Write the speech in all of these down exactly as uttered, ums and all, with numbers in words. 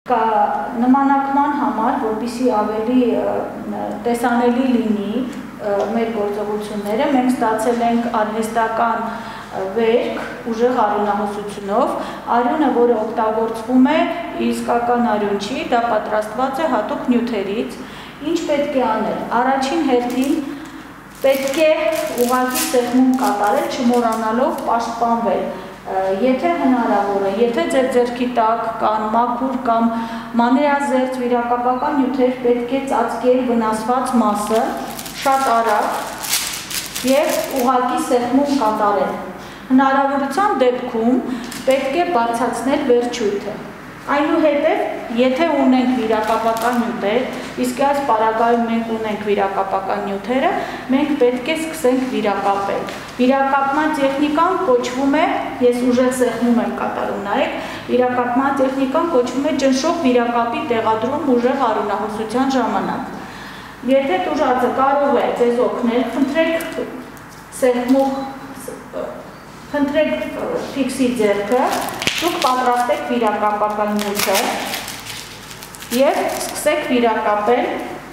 նմանակման համար, որպեսզի ավելի տեսանելի լինի մեր գործողությունները, մենք ստացել ենք արհեստական վերք ուժեղ արյունահոսությունով, արյունը, որը օգտագործվում է, իսկական արյուն չի, դա պատրաստված է հատուկ նյութերից, ինչ պետք է անել, առաջին հերթին պետք է ուղղակի սեղմում կատարել, չմոռանալով պաշտպանվել, եթե հնարավոր է, եթե ձեր ձեռքի տակ կան մաքուր կամ մանրէազերծ վիրակապական նյութեր, պետք է ծածկել վնասված մասը շատ արագ և ուղղակի սեղմում կատարել։ Հնարավորության դեպքում պետք է բարձրացնել վերջույթը։ Այնուհետև, եթե ունենք վիրակապական նյութեր, իսկ այս պարագայում մենք ունենք վիրակապական նյութերը, մենք պետք է սկսենք վիրակապել։ Վիրակապման տեխնիկան կոչվում է, ես ուժեղ սեղմում եմ կատարում նայեք, վիրակապման տեխնիկան կոչվում է ճնշող վիրակապի տեղադրում ուժեղ արյունահոսության ժամանակ։ Եթե տուժածը կարող է ձեզ օգնել, խնդրեք սեղմող, խնդրեք ֆիքսի ձեռքը, դուք պատրաստեք վիրակապական նյութը և սկսեք վիրակապել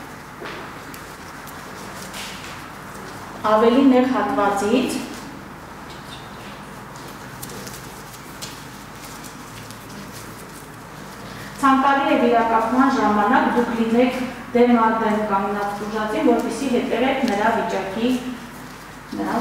ավելի նեղ հատվածից, ցանկալի է վիրակապման ժամանակ դուք լինեք դեմ առ դեմ կանգնած տուժածին, որպեսզի հետևեք նրա վիճակի նրա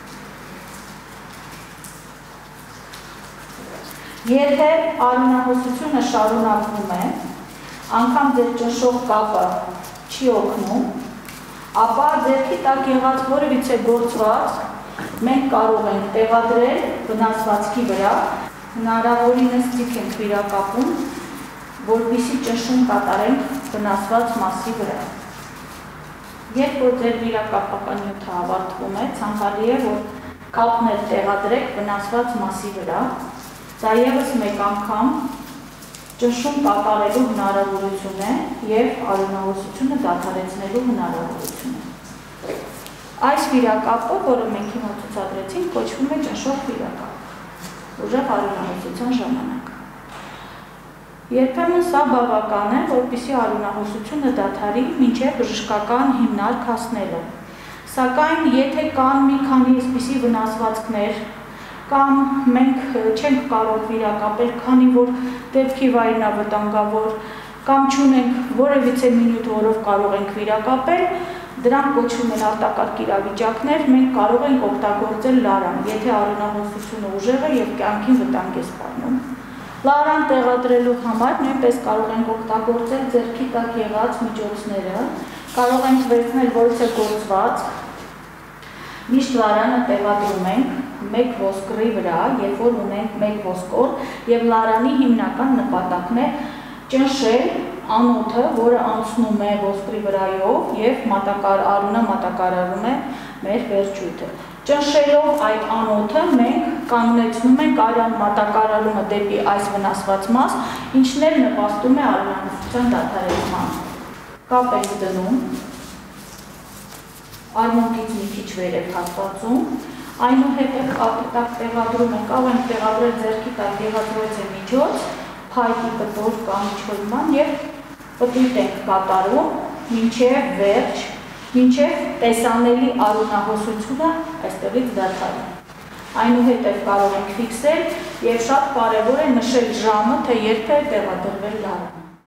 Եթե արյունահոսությունը շարունակվում է, անգամ ձեր ճնշող կապը չի օգնում, ապա ձեռքի տակ եղած որևիցե գործված մենք կարող ենք տեղադրել վնասվածքի վրա, հնարավորինս ձիգ ենք վիրակապում, որպեսզի ճնշում կատարենք վնասված մասի վրա։ Երբ որ ձեր վիրակապական նյութը ավարտվում է, ցանկալի է, որ կապներ տեղադրեք վնասված մասի վրա, դա ևս մեկ անգամ ճնշում կատարելու հնարավորություն է և արյունահոսությունը դադարեցնելու հնարավորություն է։ Այս վիրակապը, որը մենք հիմա ցուցադրեցինք, կոչվում է ճնշող վիրակապ, ուժեղ արյունահոսության ժամանակ։ Երբեմն սա բավական է, որպեսզի արյունահոսությունը դադարի մինչև բժշկական հիմնարկ հասնելը։ Սակայն եթե կան մի քանի այսպիսի վնասվածքներ, կամ մենք չենք կարող վիրակապել, քանի որ դեպքի վայրն է վտանգավոր, կամ չունենք որևիցե մի նյութ, որով կարող ենք վիրակապել, դրանք կոչվում են արտակարգ իրավիճակներ, մենք կարող ենք օգտագործել լարան, եթե արյունահոսությունը ուժեղ է և կյանքին վտանգ է սպառնում։ Լարան տեղադրելու համար նույնպես կարող ենք օգտագործել ձեռքի տակ եղած միջոցները, կարող ենք վերցնել որևէ գործված, միշտ լարանը տեղադրում ենք մեկ ոսկրի վրա, երբ որ ունենք մեկ ոսկոր, և լարանի հիմնական նպատակն է ճնշել անոթը, որը անցնում է ոսկրի վրայով և արյունը մատակարարում է մեր վերջույթը։ Ճնշելով այդ անոթը մենք կանգնեցնում ենք արյան մատակարարումը դեպի այս վնասված մաս, ինչն էլ նպաստում է արյունահոսության դադարեցման։ Կապ ենք դնում, արմունկից մի քիչ վերև հատվածում, այնուհետև կապի տակ տեղադրում ենք, կարող ենք տեղադրել ձեռքի տակ եղած որևէ միջոց, փայտի կտոր կամ ինչ-որ և պտույտ ենք կատարում մինչև վերջ, մինչև տեսանելի արյունահոսությունը այստեղից դադարի։ Այնուհետև կարող ենք ֆիքսել և շատ կարևոր է նշել ժամը, թե երբ է տեղադրվել լարան։